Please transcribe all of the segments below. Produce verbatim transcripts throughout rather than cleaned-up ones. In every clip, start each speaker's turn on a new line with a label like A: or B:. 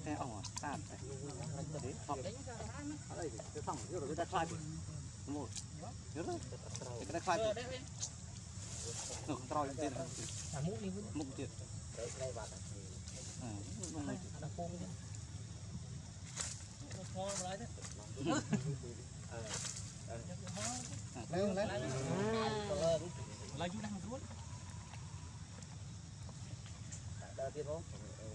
A: xe ỏng tàn đấy học ở đây cái thằng rồi người ta khai một nhớ đấy người ta khai không trôi tiền mục tiền lên lên lấy chú đang rút đợi tiền không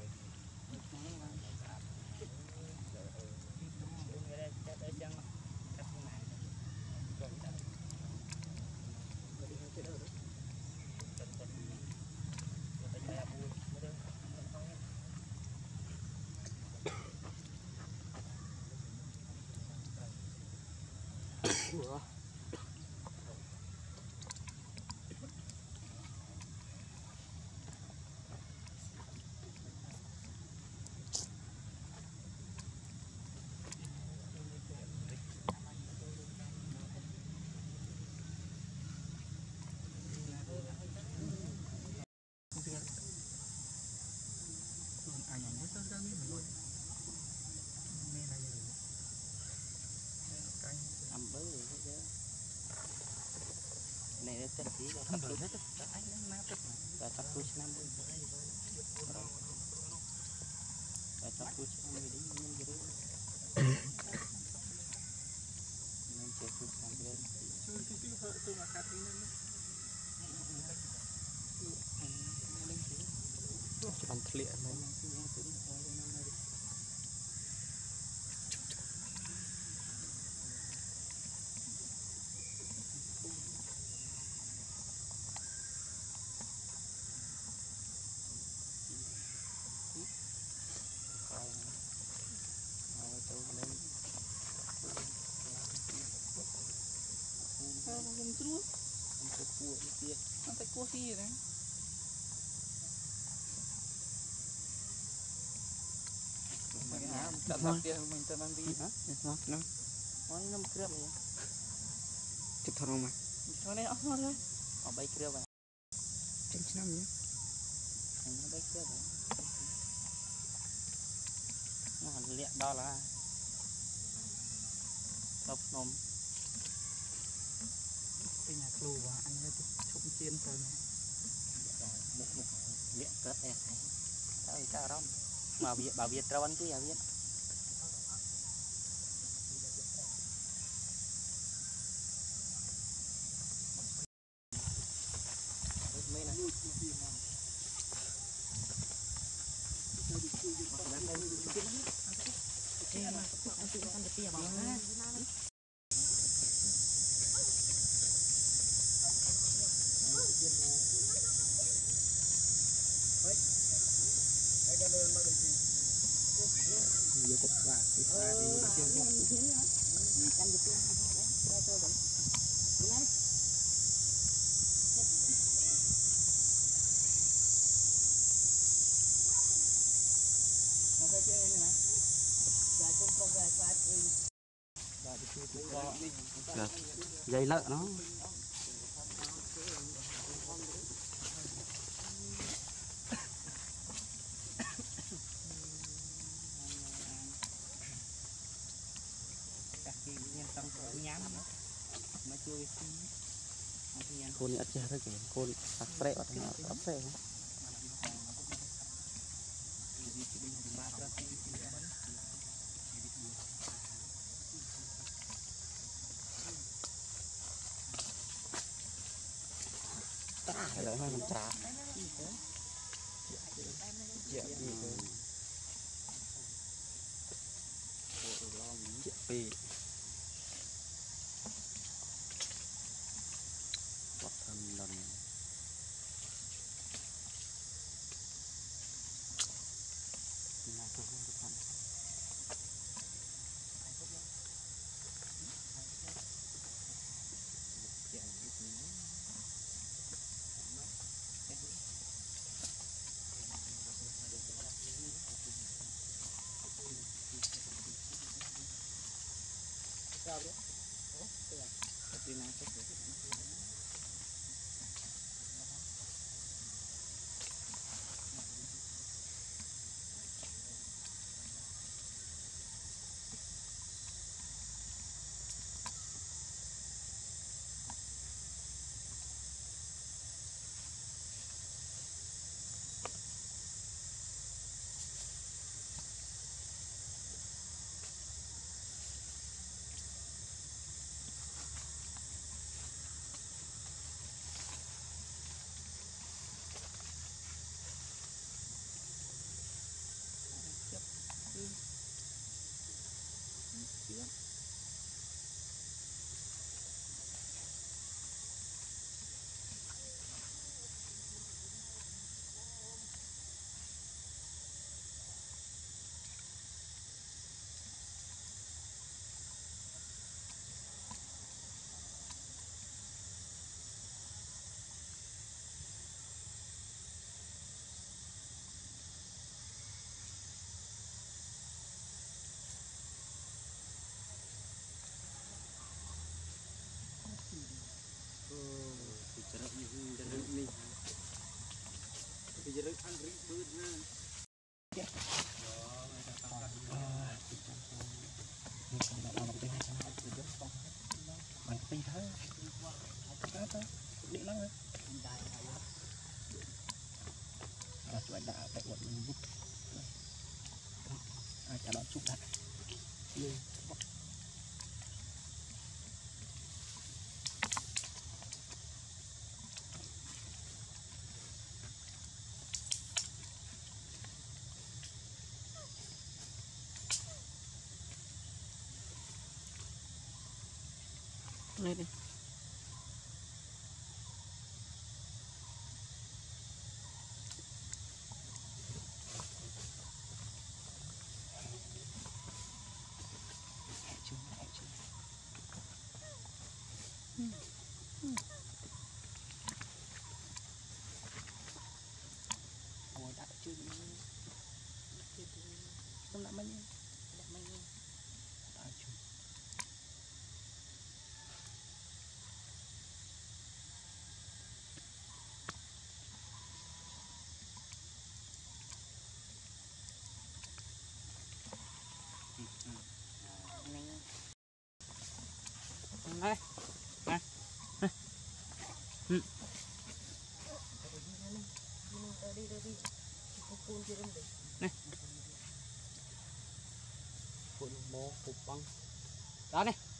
A: này nó chân chỉ là thấp hơn hết tất anh nó nát tất và chắc tôi năm mươi và chắc tôi năm mươi đến năm mươi nên chơi tôi năm mươi chơi thì tôi hơi tôi mà cắt lên nó còn thiệt này không trút không có cua tiệt nó phải cua gì đấy đặt đặt tiền mình cho ăn đi hả nó nó nó nó cướp vậy chụp thằng mà cho này ớt thôi ở bay cướp vậy trên năm nhé nó bay cướp vậy nó hẳn liệt đó là đập nôm cái nhà lù à anh ơi chụp chiên sơn một một liệt cướp này tao tao đó mà việt bảo việt trâu ăn cái gì việt mấy này nhiều cục và cái pha thì nó chưa có mình canh được ra cho vậy này nó cái chơi này này dài con con dài dài dây lợn nó nhám nó chưa cô này ăn chơi thôi kìa cô sạc sệ ở đây sạc sệ ta lại hơi mình trà pì bọc thầm lần là tôi không được thầm Mình tí thế đó đó điện nó rồi chuột đã phải uống mình giúp ai trả đón chút đã lên đi ôi đã chưa không đã mấy đã mấy đã chưa này này này phun mô phun băng đó này